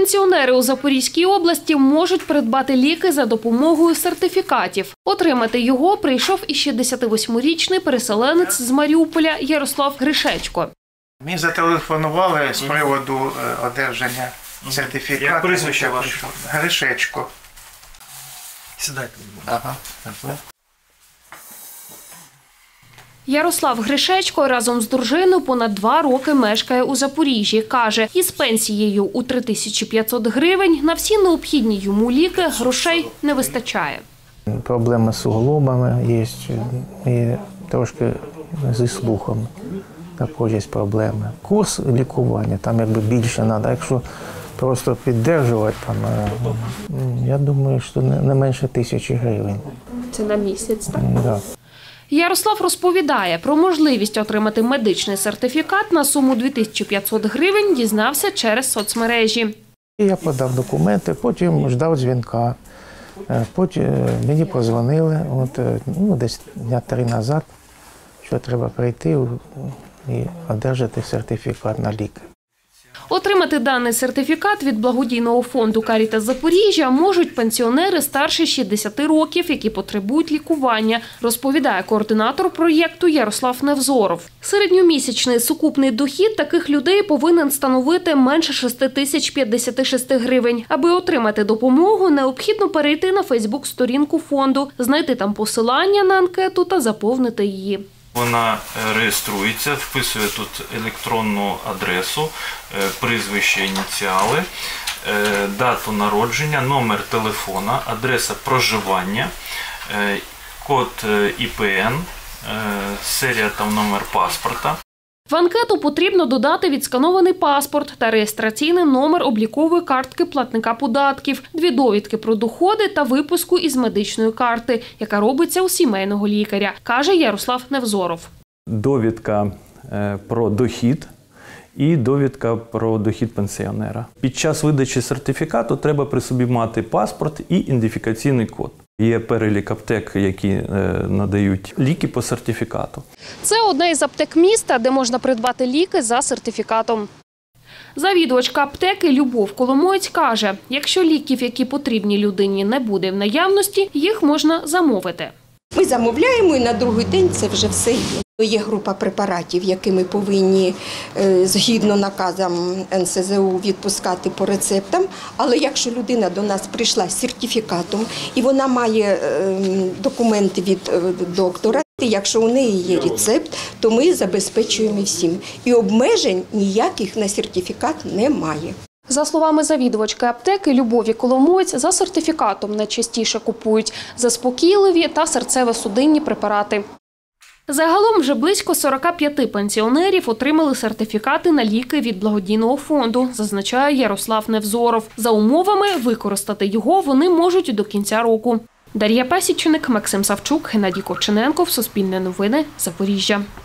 Пенсіонери у Запорізькій області можуть придбати ліки за допомогою сертифікатів. Отримати його прийшов і 68-річний переселенець з Маріуполя Ярослав Гришечко. Мені зателефонували з приводу одержання сертифікату. Як прізвище ваше? Гришечко. Сідайте. Ага. Ярослав Гришечко разом з дружиною понад 2 роки мешкає у Запоріжжі. Каже, із пенсією у 3500 гривень на всі необхідні йому ліки грошей не вистачає. Проблеми з суглобами є, і трошки зі слухом також є проблеми. Курс лікування, там якби більше треба, якщо просто підтримувати, я думаю, що не менше 1000 гривень. Це на місяць, так? Да. Ярослав розповідає, про можливість отримати медичний сертифікат на суму 2500 гривень дізнався через соцмережі. Я подав документи, потім ждав дзвінка. Потім мені подзвонили, десь дня 3 назад, що треба прийти і одержати сертифікат на ліки. Отримати даний сертифікат від благодійного фонду «Карітас Запоріжжя» можуть пенсіонери старше 60 років, які потребують лікування, розповідає координатор проєкту Ярослав Невзоров. Середньомісячний сукупний дохід таких людей повинен становити менше 6056 гривень. Аби отримати допомогу, необхідно перейти на Фейсбук-сторінку фонду, знайти там посилання на анкету та заповнити її. Вона реєструється, вписує тут електронну адресу, прізвище, ініціали, дату народження, номер телефона, адреса проживання, код ІПН, серія та номер паспорта. В анкету потрібно додати відсканований паспорт та реєстраційний номер облікової картки платника податків, 2 довідки про доходи та виписку із медичної карти, яка робиться у сімейного лікаря, каже Ярослав Невзоров. Довідка про дохід і довідка про дохід пенсіонера. Під час видачі сертифікату треба при собі мати паспорт і ідентифікаційний код. Є перелік аптек, які надають ліки по сертифікату. Це одна із аптек міста, де можна придбати ліки за сертифікатом. Завідувачка аптеки Любов Коломоєць каже, якщо ліків, які потрібні людині, не буде в наявності, їх можна замовити. Ми замовляємо і на другий день це вже все є. Є група препаратів, які ми повинні згідно наказам НСЗУ відпускати по рецептам, але якщо людина до нас прийшла з сертифікатом і вона має документи від доктора, якщо у неї є рецепт, то ми забезпечуємо всім. І обмежень ніяких на сертифікат немає. За словами завідувачки аптеки Любові Коломоєць, за сертифікатом найчастіше купують заспокійливі та серцево-судинні препарати. Загалом вже близько 45 пенсіонерів отримали сертифікати на ліки від благодійного фонду, зазначає Ярослав Невзоров. За умовами, використати його вони можуть до кінця року. Дар'я Пасічник, Максим Савчук, Геннадій Корчененков, Суспільне новини, Запоріжжя.